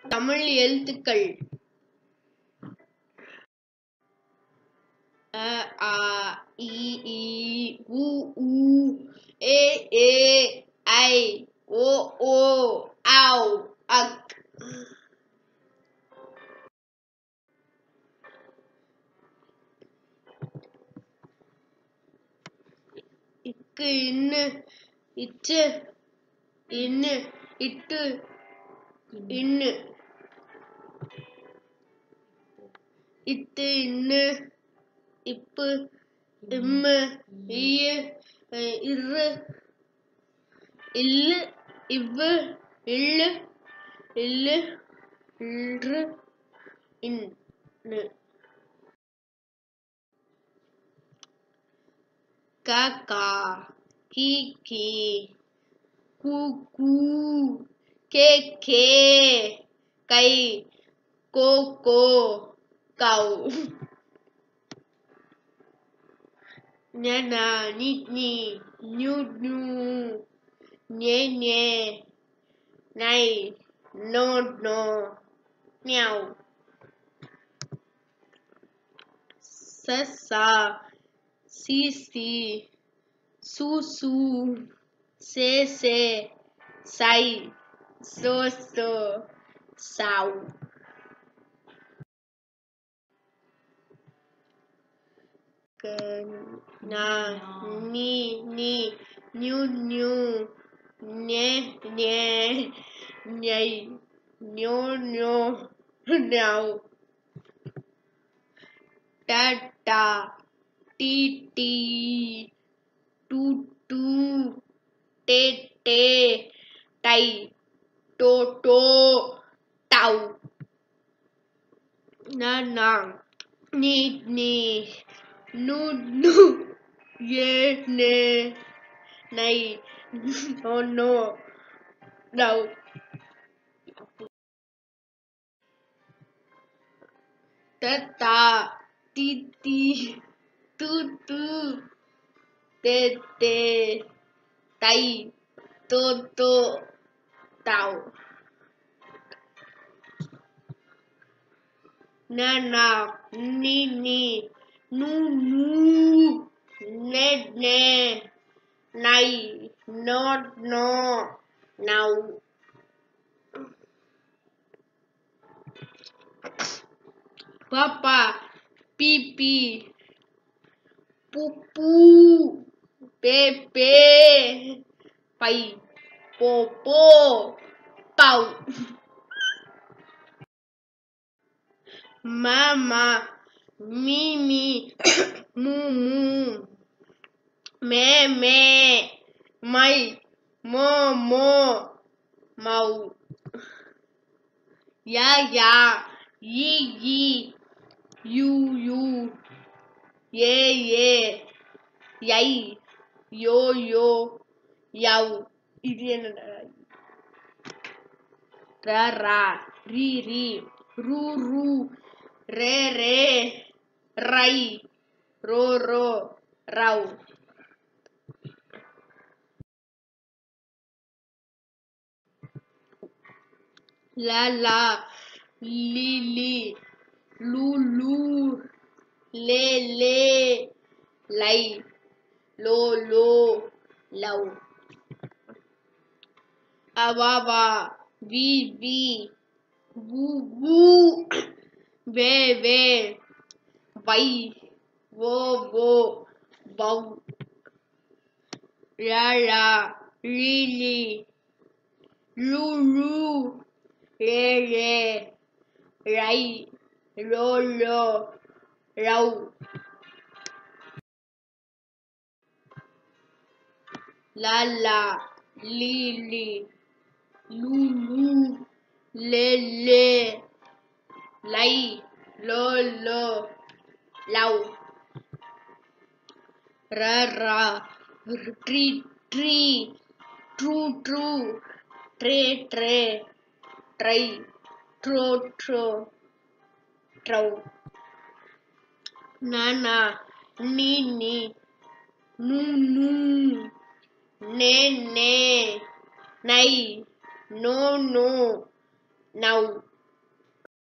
தமிழ் எழுத்துக்கள் அ ஆ இ ஈ உ ஊ ஏ ஏ ஐ ஓ ஓ ஔ அக். இக்கு இன்னு இச்சு இன்னு இட்டு இன்னு இட்டு இன்னு இப்பு இம்மு ஈயு இரு இல்லு இவ்வு இல்லு இல்லு இன்று இன்னு கா கி கி கூ கூ கே கே கை கோ கோ கௌ. ந நி நி நு நு நே நே நை நோ நோ மியாவ். ச சி சி சு சு சே சே சை சோ சோ சௌ. ந நீ நீ நு நு நே நே நை நோ நோ நௌ. ட டி டி டு டு டே டே டை டோ டோ டௌ. ந நீ நீ நு நு ஏ நே நை நோ நோ நௌ. த தி தி து து தே தே தை தோ தோ தௌ. ந நீ நீ நு நு நே நே நை நோ நோ நௌ. பா பி பி பூ பூ பே பே பை போ போ பௌ. ம மீ மீ மூ மூ மே மே மை மோ மோ மௌ. யா ஈ ஈ யூ யூ ஏ ஏ யை யோ யோ யௌ. இது என்ன? ர ரி ரி ரு ரு ரே ரே ரை ரோ ரோ ரௌ. ல லி லி லு லு லே லே லை லோ லோ லௌ. வா வி வி வு வு வே வே வை வோ வோ வௌ. ழ லி லி லு லு லே லே ரை லோ லோ ரௌ. ல லி லி லு லு லே லே லை லோ லோ லௌ. ர ட்ரி ட்ரீ ட்ரூ ட்ரூ ட்ரே ட்ரே ட்ரை ட்ரோ ட்ரோ ட்ரௌ. ந நீ நீ நு நு நே நே நை நோ நோ நௌ.